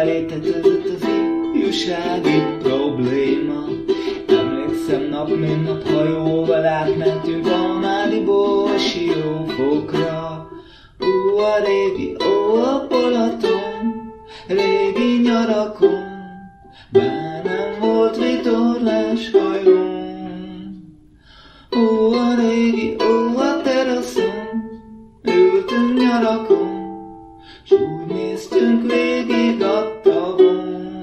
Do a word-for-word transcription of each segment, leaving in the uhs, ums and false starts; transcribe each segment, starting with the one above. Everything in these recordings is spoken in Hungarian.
felé tetőzött az ifjúsági probléma. Emlékszem, nap mint nap hajóval átmentünk a Mádiból Siófokra. Ó, a régi, ó, a Balaton, régi nyarakon, bár nem volt vitorlás hajón. Ó, a régi, ó, a teraszon, ültünk nyarakon, s úgy néztünk végig a tavon.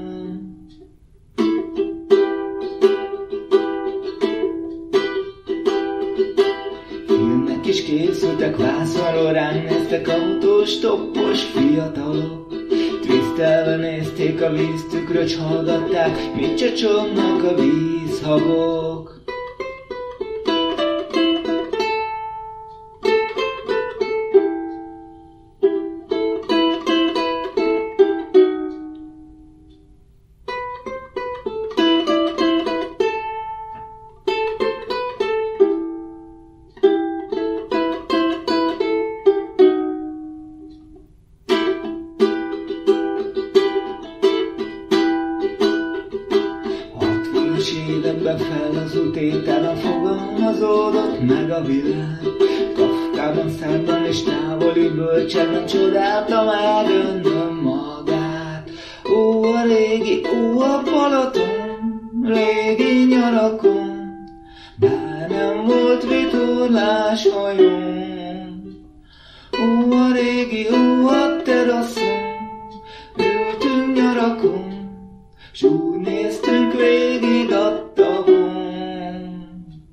Filmek is készültek, vászonról ránk néztek autós, toppos fiatalok. Twisztelve nézték a víztükröt, s hallgatták, mit csacsognak a vízhabok. Években fellazult ételen fogalmazódott meg a világ. Kafkában, szárban és távoli bölcsekben csodálta meg önnön magát. Ó, a régi, ó, a Balaton, régi nyarakon, bár nem volt vitorlás hajón. Ó, a régi, ó, a teraszon, ültünk nyarakon, s úgy néztünk végig a tavon.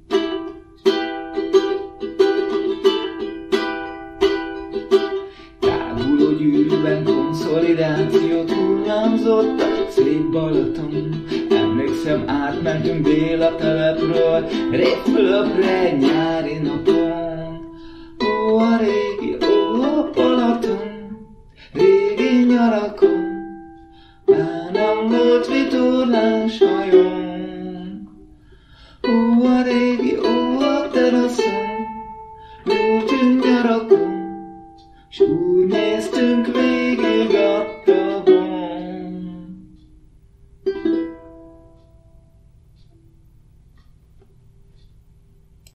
Táguló gyűrűben konszolidációt hullámzott a szép Balaton. Emlékszem, átmentünk Béla telepről Révfülöpre egy nyári napon. Ó, a régi, ó, a Balaton, régi nyarakon, már nem volt vitorlás hajón. Ó, a régi, ó, a teraszon, ültünk nyarakon, s úgy néztünk végig